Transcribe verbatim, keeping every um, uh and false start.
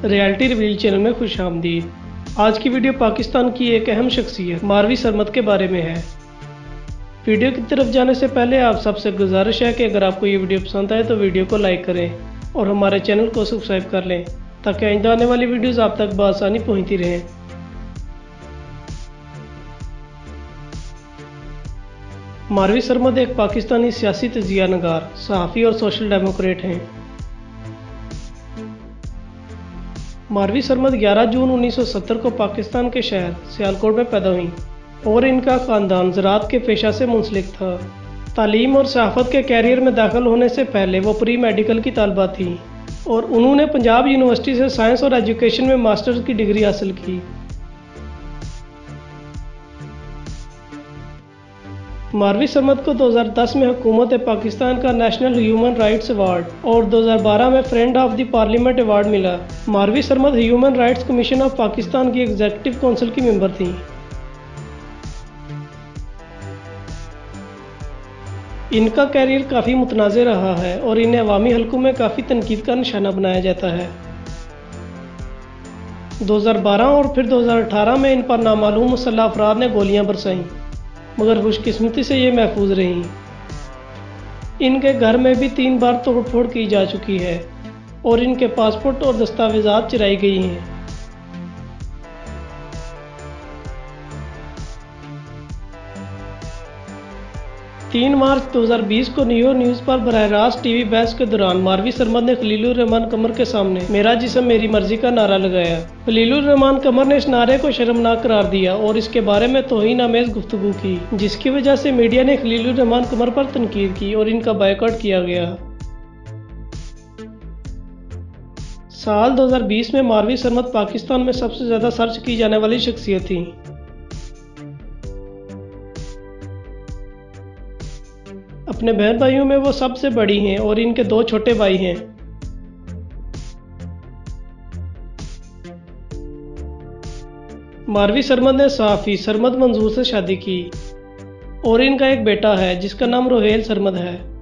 Reality reveal channel में खुश आमदीद। आज की वीडियो पाकिस्तान की एक अहम शख्सियत मारवी सरमद के बारे में है। वीडियो की तरफ जाने से पहले आप सबसे गुजारिश है कि अगर आपको ये वीडियो पसंद आए तो वीडियो को लाइक करें और हमारे चैनल को सब्सक्राइब कर लें ताकि आइंदा आने वाली वीडियोज़ आप तक बआसानी पहुँचती रहें। मारवी सरमद एक पाकिस्तानी सियासी तजिया नगार, सहाफ़ी और सोशल डेमोक्रेट हैं। मारवी सरमद ग्यारह जून उन्नीस सौ सत्तर को पाकिस्तान के शहर सियालकोट में पैदा हुई और इनका ख़ानदान ज़राअत के पेशा से मुंसलिक था। तालीम और सहाफ़त के कैरियर में दाखिल होने से पहले वो प्री मेडिकल की तालिबा थी और उन्होंने पंजाब यूनिवर्सिटी से साइंस और एजुकेशन में मास्टर्स की डिग्री हासिल की। मारवी सरमद को दो हज़ार दस में हुकूमत पाकिस्तान का नेशनल ह्यूमन राइट्स अवार्ड और दो हज़ार बारह में friend of the parliament award मिला। Marvi Sarmad human rights commission of Pakistan की एग्जीक्यूटिव काउंसिल की मेंबर थी। इनका कैरियर काफ़ी मुतनाज़ रहा है और इन्हें अवामी हलकों में काफ़ी तनकीद का निशाना बनाया जाता है। दो हज़ार बारह और फिर दो हज़ार अठारह में इन पर नामालूम मुसल्लह अफराद ने गोलियां बरसाईं, मगर खुशकिस्मती से ये महफूज रहीं। इनके घर में भी तीन बार तोड़फोड़ की जा चुकी है और इनके पासपोर्ट और दस्तावेजात चुराई गई हैं। तीन मार्च दो हज़ार बीस को न्यू न्यूज़ पर बराह रास्त टीवी बहस के दौरान मारवी सरमद ने खलीलुर रहमान कमर के सामने मेरा जिस्म मेरी मर्जी का नारा लगाया। खलीलुर रहमान कमर ने इस नारे को शर्मनाक करार दिया और इसके बारे में तौहीन आमेज गुफ्तगू की, जिसकी वजह से मीडिया ने खलीलुर रहमान कमर पर तनकीद की और इनका बायकॉट किया गया। साल दो हज़ार बीस में मारवी सरमद पाकिस्तान में सबसे ज्यादा सर्च की जाने वाली शख्सियत थी। अपने बहन भाइयों में वो सबसे बड़ी हैं और इनके दो छोटे भाई हैं। मारवी सरमद ने सहाफ़ी सरमद मंजूर से शादी की और इनका एक बेटा है जिसका नाम रोहेल सरमद है।